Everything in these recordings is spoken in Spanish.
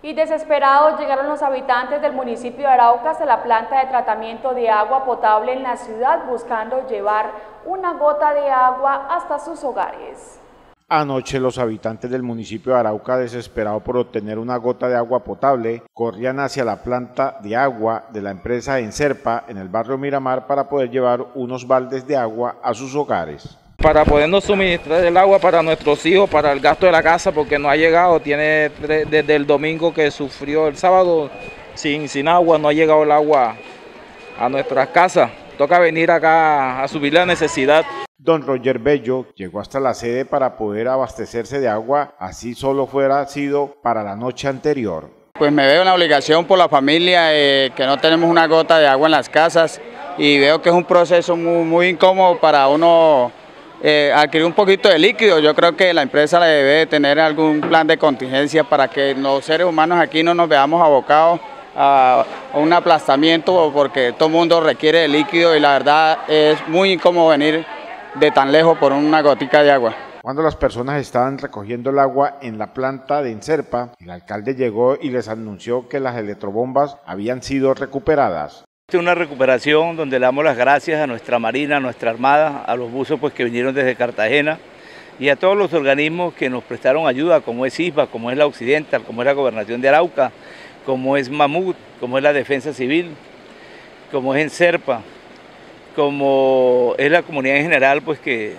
Y desesperados llegaron los habitantes del municipio de Arauca hasta la planta de tratamiento de agua potable en la ciudad buscando llevar una gota de agua hasta sus hogares. Anoche los habitantes del municipio de Arauca, desesperados por obtener una gota de agua potable, corrían hacia la planta de agua de la empresa Enserpa en el barrio Miramar para poder llevar unos baldes de agua a sus hogares. Para podernos suministrar el agua para nuestros hijos, para el gasto de la casa, porque no ha llegado, tiene desde el domingo que sufrió el sábado sin agua, no ha llegado el agua a nuestras casas. Toca venir acá a subir la necesidad. Don Roger Bello llegó hasta la sede para poder abastecerse de agua, así solo fuera sido para la noche anterior. Pues me veo en la obligación por la familia, que no tenemos una gota de agua en las casas y veo que es un proceso muy incómodo para uno adquirir un poquito de líquido. Yo creo que la empresa debe tener algún plan de contingencia para que los seres humanos aquí no nos veamos abocados a un aplastamiento, porque todo el mundo requiere de líquido y la verdad es muy incómodo venir de tan lejos por una gotica de agua. Cuando las personas estaban recogiendo el agua en la planta de Enserpa, el alcalde llegó y les anunció que las electrobombas habían sido recuperadas. Esta es una recuperación donde le damos las gracias a nuestra Marina, a nuestra Armada, a los buzos que vinieron desde Cartagena y a todos los organismos que nos prestaron ayuda, como es ISBA, como es la Occidental, como es la Gobernación de Arauca, como es Mamut, como es la Defensa Civil, como es Enserpa, como es la comunidad en general, pues que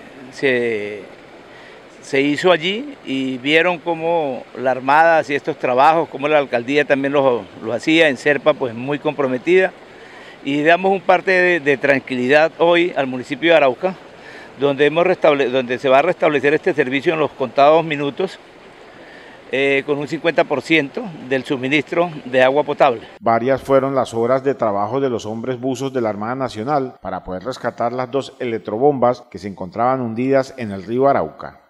se hizo allí y vieron cómo la Armada hacía estos trabajos, cómo la alcaldía también lo hacía, Enserpa pues muy comprometida. Y damos un parte de tranquilidad hoy al municipio de Arauca, donde se va a restablecer este servicio en los contados minutos con un 50% del suministro de agua potable. Varias fueron las horas de trabajo de los hombres buzos de la Armada Nacional para poder rescatar las 2 electrobombas que se encontraban hundidas en el río Arauca.